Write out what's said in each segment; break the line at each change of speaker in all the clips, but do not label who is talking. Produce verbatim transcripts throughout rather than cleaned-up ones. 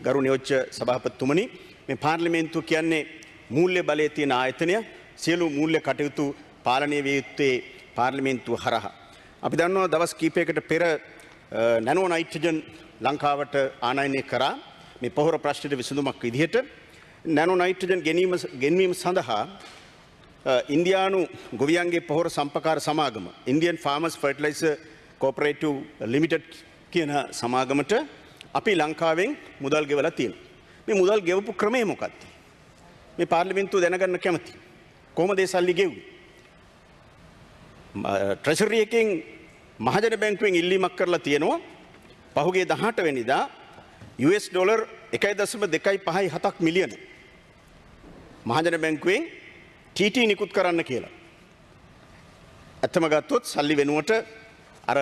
ගරු නියෝජ්‍ය සභාපතිතුමනි මේ පාර්ලිමේන්තුව කියන්නේ මූල්‍ය බලයේ තියෙන ආයතනය සියලු මූල්‍ය කටයුතු පාලනය විය යුත්තේ පාර්ලිමේන්තුව හරහා. අපි දන්නවා දවස් කිහිපයකට පෙර නැනෝ නයිට්‍රජන් ලංකාවට ආනයනය කරා මේ පොහොර ප්‍රශ්නෙට විසඳුමක් විදිහට නැනෝ නයිට්‍රජන් ගෙනීම ගෙන්වීම සඳහා ඉන්දියානු ගොවියන්ගේ පොහොර සම්පකාර සමාගම Indian Farmers Fertilizer Cooperative Limited කියන සමාගමට අපි ලංකාවෙන් මුදල් ගෙවලා තියෙනවා. මේ මුදල් ගෙවපු ක්‍රමය මොකක්ද? මේ පාර්ලිමේන්තුව දැනගන්න කැමතියි. කොහොමද ඒ සල්ලි ගෙව්වේ? ට්‍රෙෂරි එකෙන් මහජන බැංකුවෙන් ඉල්ලීමක් කරලා තියෙනවා. පහුගිය දහඅට වෙනිදා යු එස් ඩොලර් එකයි දශම දෙකයි පහයි හතක් මිලියන මහජන බැංකුවෙන් ටී ටී නිකුත් කරන්න කියලා. ඇත්තම ගත්තොත් සල්ලි වෙනුවට අර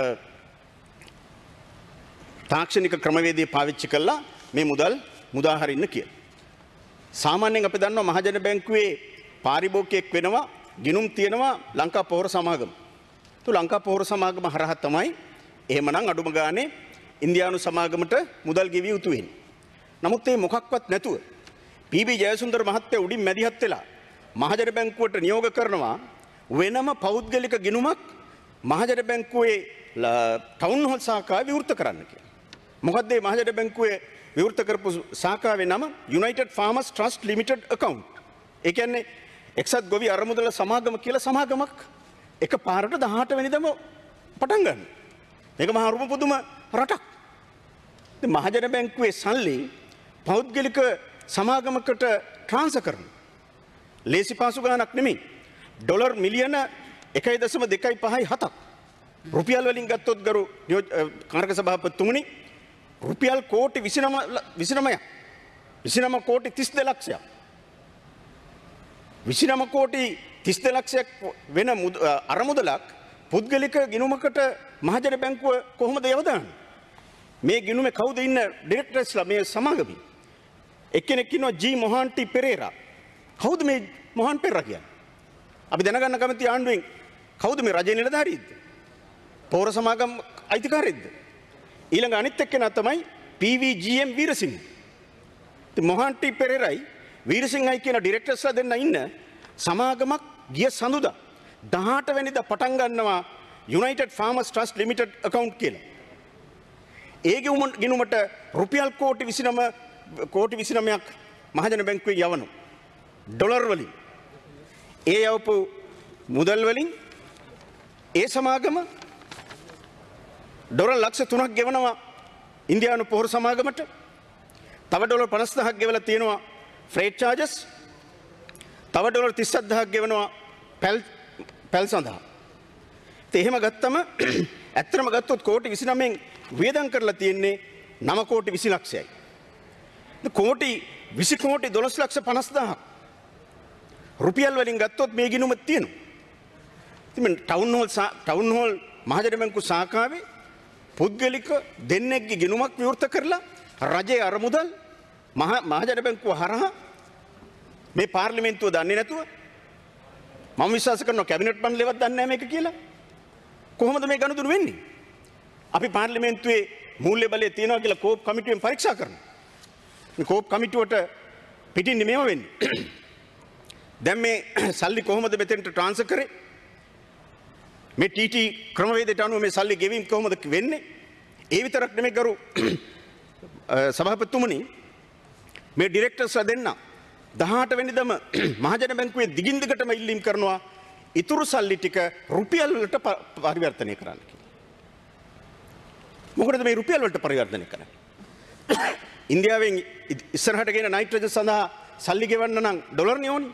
තාක්ෂණික ක්‍රමවේදය පාවිච්චි කළා මේ මුදල් මුදා හරින්න කියලා. සාමාන්‍යයෙන් අපි දන්නවා මහජන බැංකුවේ පාරිභෝගිකයෙක් වෙනවා ගිණුම් තියෙනවා ලංකා පොහොර සමාගම. તો ලංකා පොහොර සමාගම හරහා තමයි එහෙමනම් අඩුම ගානේ ඉන්දියානු සමාගමට මුදල් ගෙවිය යුතු වෙන්නේ. නමුත් මේ මොකක්වත් නැතුව පී බී ජයසුන්දර මහත්තයා උඩින් මැදිහත් වෙලා මහජන බැංකුවට නියෝග කරනවා වෙනම පෞද්ගලික ගිණුමක් මහජන බැංකුවේ ටවුන් හෝල් ශාඛාව විවෘත කරන්න කියලා. මොකද්ද මේ මහජන බැංකුවේ විවෘත කරපු ශාඛාවේ නම United Farmers Trust Limited Account. ඒ කියන්නේ එක්සත් ගොවි අරමුදල සමාගම කියලා සමාගමක් එක පාරට දහඅට වෙනිදාම පටන් ගන්න. මේක මහා රුම පුදුම රටක්. ඉතින් මහජන බැංකුවේ සල්ලි පෞද්ගලික සමාගමකට ට්‍රාන්ස්ෆර් කරනවා. ලේසි පාසු ගාණක් නෙමෙයි. ඩොලර් මිලියන එකයි දශම දෙකයි පහයි හතක්. රුපියල් වලින් ගත්තොත් ගරු කාර්ක සභාපතිතුමනි රුපියල් කෝටි විසිනමයක් විසිනම කෝටි තිස් දෙක ලක්ෂයක් විසිනම කෝටි තිස් දෙක ලක්ෂයක් වෙන අරමුදලක් පුද්ගලික ගිණුමකට මහජන බැංකුව කොහොමද යවදාන්නේ? මේ ගිණුමේ කවුද ඉන්න ඩිරෙක්ටර්ස්ලා මේ සමාගමේ? එක්කෙනෙක් ඉන්නවා ජී මොහන්ටි පෙරේරා. කවුද මේ මොහන් පෙරේරා කියන්නේ? අපි දැනගන්න කැමති ආණ්ඩුවෙන් කවුද මේ රජයේ නිලධාරියෙක්ද? පොහොර සමාගම් අයිතිකාරයෙක්ද? ඊළඟ අනිත් එක්කෙනා තමයි P V G M Weerasinghe. ඉතින් මොහන්ටි පෙරේරායි වීරසිංහයි කියන ඩිරෙක්ටර්ස්ලා දෙන්න ඉන්න සමාගමක් ගිය සඳුදා දහඅට වෙනිදා පටන් ගන්නවා United Farmers Trust Limited account කියලා. ඒ ගිණුමට රුපියල් කෝටි විසිනම කෝටි විසිනමයක් මහජන බැංකුවේ යවනවා. ඩොලර් වලින්. ඒ යවපු මුදල් වලින් ඒ සමාගම ඩොලර් ලක්ෂ තුනක් ගෙවනවා ඉන්දියානු පොහොර සමාගමට. තව ඩොලර් පනස් දහසක් ගෙවලා තියෙනවා ෆ්‍රේට් චාර්ජස්. තව ඩොලර් තිස් හතක් ගෙවනවා පැල් පැල් සඳහා. ඉතින් එහෙම ගත්තම ඇත්තටම ගත්තොත් කෝටි විසිනමෙන් වියදම් කරලා තියෙන්නේ නව කෝටි විසි ලක්ෂයයි. ඉතින් කෝටි විසි කෝටි දොළොස් ලක්ෂ පනස් දහසක් රුපියල් වලින් ගත්තොත් මේ ගිණුම තියෙනවා. ඉතින් ටවුන් හෝල් ටවුන් හෝල් මහජන බැංකු ශාඛාවේ පුද්ගලික දෙන්නෙක්ගේ ගිණුමක් විවෘත කරලා රජයේ අරමුදල් මහජන බැංකුව හරහා මේ පාර්ලිමේන්තුව දන්නේ නැතුව මම විශ්වාස කරනවා කැබිනට් මණ්ඩලයවත් දන්නේ නැහැ මේක කියලා. කොහොමද මේ ගනුදෙනු වෙන්නේ? අපි පාර්ලිමේන්තුවේ මූල්‍ය බලය තියනවා කියලා කෝප් කමිටුවෙන් පරීක්ෂා කරනවා. මේ කෝප් කමිටුවට පිටින් මේව වෙන්නේ. දැන් මේ සල්ලි කොහොමද මෙතෙන්ට ට්‍රාන්ස්ෆර් කරේ? මේ ටී ටී ක්‍රමවේදයට අනුව මේ සල්ලි ගෙවීම කොහොමද වෙන්නේ? ඒ විතරක් නෙමෙයි ගරු සභාපතිතුමනි මේ ඩිරෙක්ටර්ස්ලා දෙන්න දහඅට වෙනිදාම මහජන බැංකුවේ දිගින් දිගටම ඉල්ලීම් කරනවා ඉතුරු සල්ලි ටික රුපියල් වලට පරිවර්තනය කරන්න කියලා. මොකටද මේ රුපියල් වලට පරිවර්තනය කරන්නේ? ඉන්දියාවෙන් ඉස්සරහට ගෙන නයිට්‍රජන් සඳහා සල්ලි ගෙවන්න නම් ඩොලර් නේ ඕනේ.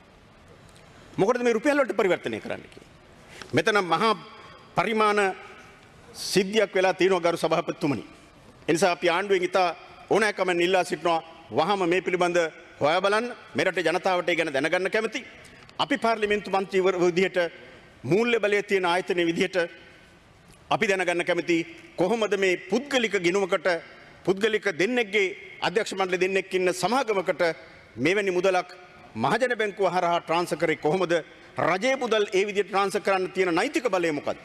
මොකටද මේ රුපියල් වලට පරිවර්තනය කරන්න කියලා? මෙතන මහා පරිමාණ සිද්ධියක් වෙලා තියෙනවා ගරු සභාපතිතුමනි. ඒ නිසා අපි ආණ්ඩුවෙන් ඉතා ඕනෑකමෙන් ඉල්ලා සිටිනවා වහම මේ පිළිබඳ හොයා බලන්න. මෙරට ජනතාවට ඒ ගැන දැනගන්න කැමති. අපි පාර්ලිමේන්තු මන්ත්‍රීවරු විදිහට මූල්‍ය බලය තියෙන ආයතනයේ විදිහට අපි දැනගන්න කැමති කොහොමද මේ පුද්ගලික ගිණුමකට පුද්ගලික දෙන්නෙක්ගේ අධ්‍යක්ෂ මණ්ඩල දෙන්නෙක් ඉන්න සමාගමකට මෙවැනි මුදලක් මහජන බැංකුව හරහා ට්‍රාන්ස්ෆර් කරේ කොහොමද? රජයේ මුදල් ඒ විදිහට ට්‍රාන්ස්ෆර් කරන්න තියෙන නෛතික බලය මොකක්ද?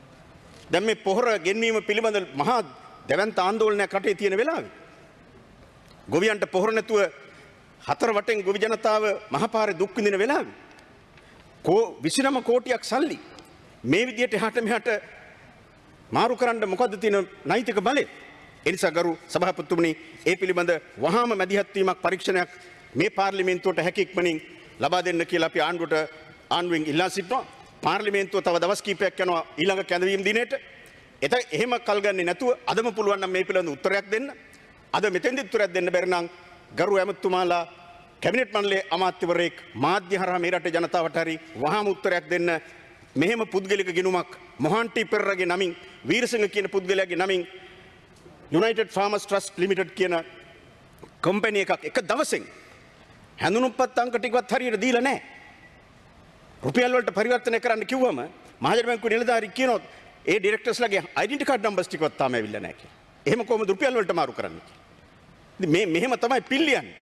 දැන් මේ පොහොර ගෙන්වීම පිළිබඳ මහා දැවැන්ත ආందోලනයක් රටේ තියෙන වෙලාවේ ගොවියන්ට පොහොර නැතුව හතර වටෙන් ගොවි ජනතාව මහපාරේ දුක් විඳින වෙලාවේ කෝ විසිනම කෝටියක් සල්ලි මේ විදියට එහාට මෙහාට මාරු කරන්න මොකද්ද තියෙන නෛතික බලය? ඒ නිසා ගරු සභාපතිතුමනි ඒ පිළිබඳ වහාම මැදිහත් වීමක් පරීක්ෂණයක් මේ පාර්ලිමේන්තුවට හැකි ඉක්මනින් ලබා දෙන්න කියලා අපි ආණ්ඩුවට ආණ්ඩුවෙන් ඉල්ලා සිටිනවා. පාර්ලිමේන්තුව තව දවස් කිහිපයක් යනවා ඊළඟ කැඳවීම් දිනේට. එත එහෙම කල් ගන්නේ නැතුව අදම පුළුවන් නම් මේ පිළිබඳ උත්තරයක් දෙන්න. අද මෙතෙන්දි උත්තරයක් දෙන්න බැරි නම් ගරු ඇමතුමාලා කැබිනට් මණ්ඩලයේ අමාත්‍යවරයෙක් මාධ්‍ය හරහා මේ රටේ ජනතාවට හරි වහාම උත්තරයක් දෙන්න. මෙහෙම පුද්ගලික ගිණුමක් මොහන්ටි පෙරරගේ නමින් වීරසිංහ කියන පුද්ගලයාගේ නමින් United Farmers Trust Limited කියන කම්පැනි එකක් එක දවසෙන් හැඳුනුම්පත් අංක ටිකවත් හරියට දීලා නැහැ. රුපියල් වලට පරිවර්තනය කරන්න කිව්වම මහජන බැංකුවේ නිලධාරි කියනොත් ඒ ඩිරෙක්ටර්ස්ලාගේ ඩෙන්ටිටි කාඩ් නම්බර්ස් ටිකවත් තාම ඇවිල්ලා නැහැ කියලා. එහෙම කොහොමද රුපියල් වලට මාරු කරන්නේ? මේ මෙහෙම තමයි පිල්ලියන්නේ.